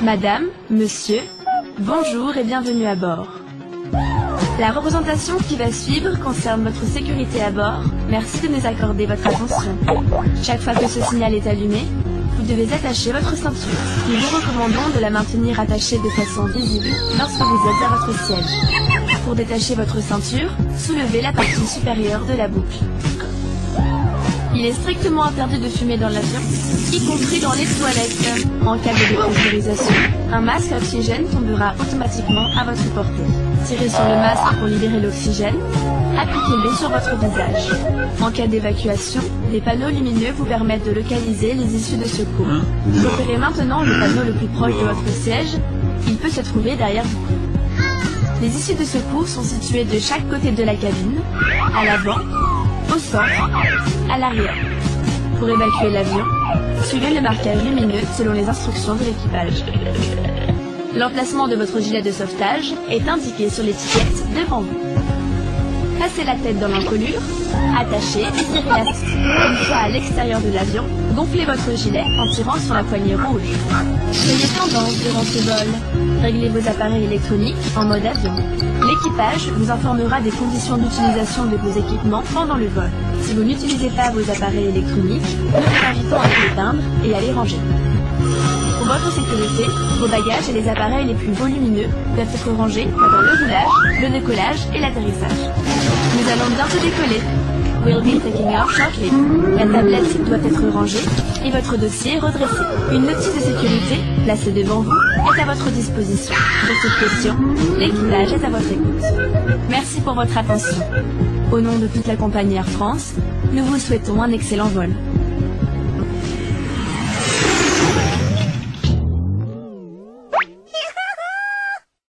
Madame, Monsieur, bonjour et bienvenue à bord. La représentation qui va suivre concerne votre sécurité à bord. Merci de nous accorder votre attention. Chaque fois que ce signal est allumé, vous devez attacher votre ceinture. Nous vous recommandons de la maintenir attachée de façon visible lorsque vous êtes à votre siège. Pour détacher votre ceinture, soulevez la partie supérieure de la boucle. Il est strictement interdit de fumer dans l'avion, y compris dans les toilettes. En cas de dépressurisation, un masque à oxygène tombera automatiquement à votre portée. Tirez sur le masque pour libérer l'oxygène. Appliquez-le sur votre visage. En cas d'évacuation, les panneaux lumineux vous permettent de localiser les issues de secours. Repérez maintenant le panneau le plus proche de votre siège. Il peut se trouver derrière vous. Les issues de secours sont situées de chaque côté de la cabine, à l'avant, au centre, à l'arrière. Pour évacuer l'avion, suivez le marquage lumineux selon les instructions de l'équipage. L'emplacement de votre gilet de sauvetage est indiqué sur l'étiquette devant vous. Passez la tête dans l'encolure, attachez et tirez l'élastique. Une fois à l'extérieur de l'avion, gonflez votre gilet en tirant sur la poignée rouge. Soyez tendance durant ce vol. Réglez vos appareils électroniques en mode avion. L'équipage vous informera des conditions d'utilisation de vos équipements pendant le vol. Si vous n'utilisez pas vos appareils électroniques, nous vous invitons à les éteindre et à les ranger. Pour votre sécurité, vos bagages et les appareils les plus volumineux doivent être rangés pendant le roulage, le décollage et l'atterrissage. Nous allons bientôt décoller. We'll be taking off shortly. La tablette doit être rangée et votre dossier redressé. Une notice de sécurité, placée devant vous, est à votre disposition. Pour cette question, l'équipage est à votre écoute. Merci pour votre attention. Au nom de toute la compagnie Air France, nous vous souhaitons un excellent vol.